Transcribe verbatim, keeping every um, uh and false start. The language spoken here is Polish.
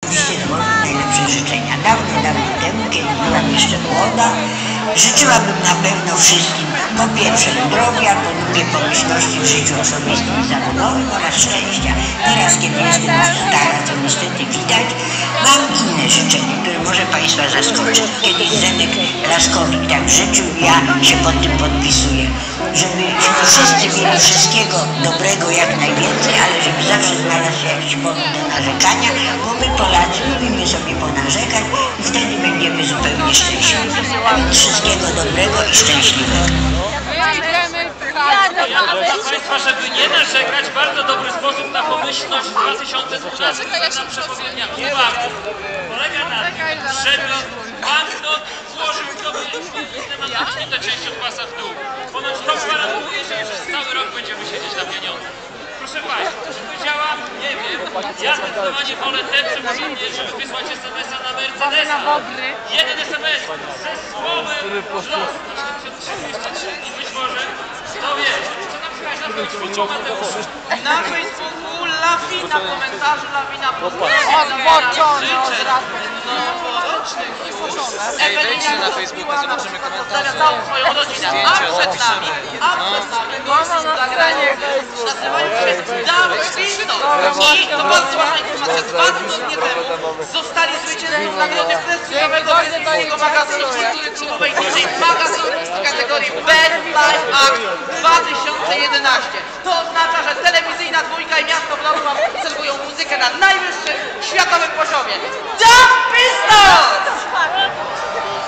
oczywiście złożyć najlepsze życzenia. Dawno, dawno temu, kiedy byłam jeszcze młoda, życzyłabym na pewno wszystkim po pierwsze zdrowia, po drugie pomyślności w życiu osobistym i zawodowym oraz szczęścia. Teraz, kiedy jestem już stara, co niestety widać, mam inne życzenie, które może Państwa zaskoczyć. Kiedyś Zenek Laskowik tak życzył, ja się pod tym podpisuję, żebyśmy wszyscy mieli wszystkiego dobrego jak najwięcej, ale żeby zawsze znalazł się jakiś powód do narzekania, bo my Polacy lubimy sobie ponarzekać i wtedy będziemy zupełnie szczęśliwi. A więc wszystkiego dobrego i szczęśliwego. Proszę Państwa, żeby nie narzekać, bardzo dobry sposób na pomyślność w dwa tysiące dwunastym nam przepowiednia. Uwaga! Polega na tym, żeby banknot włożył w nowe inne mandaty część od pasa w dół. Ponoć to gwarantuje, że przez cały rok będziemy siedzieć na pieniądzach. Proszę Państwa, czy to działa? Nie wiem. Ja zdecydowanie wolę te przepowiednie, żeby wysłać es em es a na Mercedesa. Jeden es em es ze słowem los siedemdziesiąt trzy i być może, kto wie, co tam słychać na Facebooku, Mateusz? Na Facebooku lawina komentarzy, lawina Ewelina na Facebooku zobaczymy komentarze. Całą swoją rodzinę, a przed nami, a przed nami miejsce z nagraniem, nazywają się Dawid Pinto. I to bardzo ważna informacja, dwa tygodnie temu zostali zwycięzcą nagrody prestiżowego brytyjskiego magazynu kultury klubowej niżej magazynu w kategorii Best Live Act dwa tysiące jedenaście. To oznacza, że telewizyjna dwójka i miasto Wrocław serwują muzykę na najwyższym światowym poziomie. Dawid Pinto!